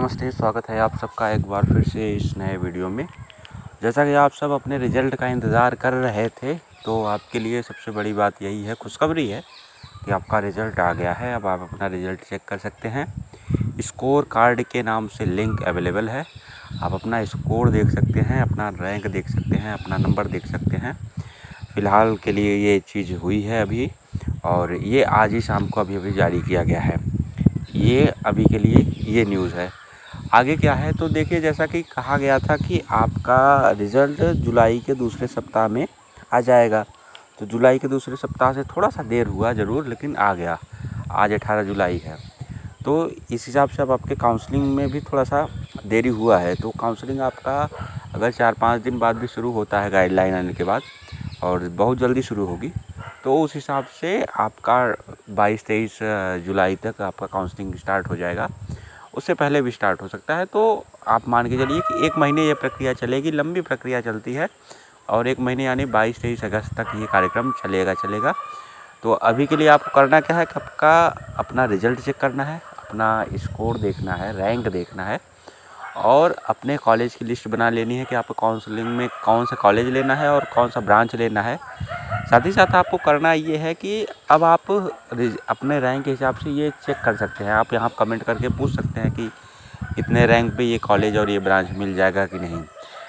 नमस्ते, स्वागत है आप सबका एक बार फिर से इस नए वीडियो में। जैसा कि आप सब अपने रिज़ल्ट का इंतज़ार कर रहे थे, तो आपके लिए सबसे बड़ी बात यही है, खुशखबरी है कि आपका रिज़ल्ट आ गया है। अब आप अपना रिज़ल्ट चेक कर सकते हैं। स्कोर कार्ड के नाम से लिंक अवेलेबल है। आप अपना स्कोर देख सकते हैं, अपना रैंक देख सकते हैं, अपना नंबर देख सकते हैं। फ़िलहाल के लिए ये चीज़ हुई है अभी, और ये आज ही शाम को अभी जारी किया गया है। ये अभी के लिए ये न्यूज़ है। आगे क्या है तो देखिए, जैसा कि कहा गया था कि आपका रिज़ल्ट जुलाई के दूसरे सप्ताह में आ जाएगा। तो जुलाई के दूसरे सप्ताह से थोड़ा सा देर हुआ ज़रूर, लेकिन आ गया। आज 18 जुलाई है, तो इस हिसाब से अब आपके काउंसलिंग में भी थोड़ा सा देरी हुआ है। तो काउंसलिंग आपका अगर 4-5 दिन बाद भी शुरू होता है गाइडलाइन आने के बाद, और बहुत जल्दी शुरू होगी, तो उस हिसाब से आपका 22-23 जुलाई तक आपका काउंसलिंग स्टार्ट हो जाएगा। उससे पहले भी स्टार्ट हो सकता है। तो आप मान के चलिए कि 1 महीने ये प्रक्रिया चलेगी, लंबी प्रक्रिया चलती है, और 1 महीने यानी 22-23 अगस्त तक ये कार्यक्रम चलेगा। तो अभी के लिए आपको करना क्या है कि आपका अपना रिज़ल्ट चेक करना है, अपना स्कोर देखना है, रैंक देखना है, और अपने कॉलेज की लिस्ट बना लेनी है कि आपको काउंसलिंग में कौन सा कॉलेज लेना है और कौन सा ब्रांच लेना है। साथ ही साथ आपको करना ये है कि अब आप अपने रैंक के हिसाब से ये चेक कर सकते हैं। आप यहाँ कमेंट करके पूछ सकते हैं कि इतने रैंक पे ये कॉलेज और ये ब्रांच मिल जाएगा कि नहीं।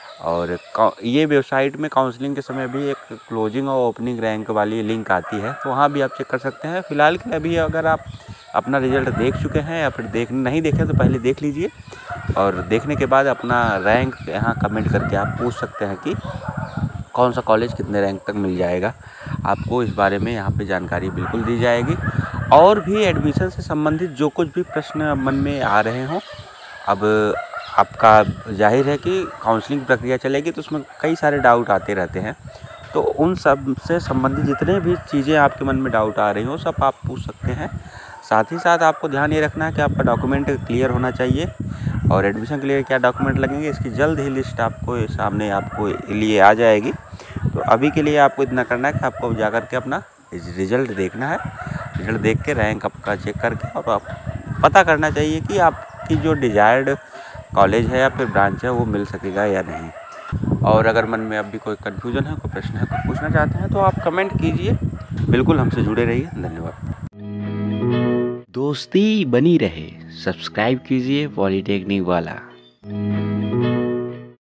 और ये वेबसाइट में काउंसलिंग के समय भी एक क्लोजिंग और ओपनिंग रैंक वाली लिंक आती है, तो वहाँ भी आप चेक कर सकते हैं। फ़िलहाल के लिए अभी अगर आप अपना रिज़ल्ट देख चुके हैं या फिर नहीं देखे तो पहले देख लीजिए, और देखने के बाद अपना रैंक यहाँ कमेंट करके आप पूछ सकते हैं कि कौन सा कॉलेज कितने रैंक तक मिल जाएगा। आपको इस बारे में यहाँ पे जानकारी बिल्कुल दी जाएगी। और भी एडमिशन से संबंधित जो कुछ भी प्रश्न मन में आ रहे हों, अब आपका जाहिर है कि काउंसलिंग प्रक्रिया चलेगी, तो उसमें कई सारे डाउट आते रहते हैं। तो उन सब से संबंधित जितने भी चीज़ें आपके मन में डाउट आ रही हो, सब आप पूछ सकते हैं। साथ ही साथ आपको ध्यान ये रखना है कि आपका डॉक्यूमेंट क्लियर होना चाहिए, और एडमिशन के लिए क्या डॉक्यूमेंट लगेंगे इसकी जल्द ही लिस्ट आपको सामने आपको लिए आ जाएगी। तो अभी के लिए आपको इतना करना है कि आपको जा कर के अपना रिज़ल्ट देखना है। रिज़ल्ट देख के रैंक आपका चेक करके, और आप पता करना चाहिए कि आपकी जो डिज़ायर्ड कॉलेज है या फिर ब्रांच है वो मिल सकेगा या नहीं। और अगर मन में अभी कोई कन्फ्यूज़न है, कोई प्रश्न है, कुछ पूछना चाहते हैं, तो आप कमेंट कीजिए। बिल्कुल हमसे जुड़े रहिए। धन्यवाद। दोस्ती बनी रहे, सब्सक्राइब कीजिए पॉलिटेक्निक वाला।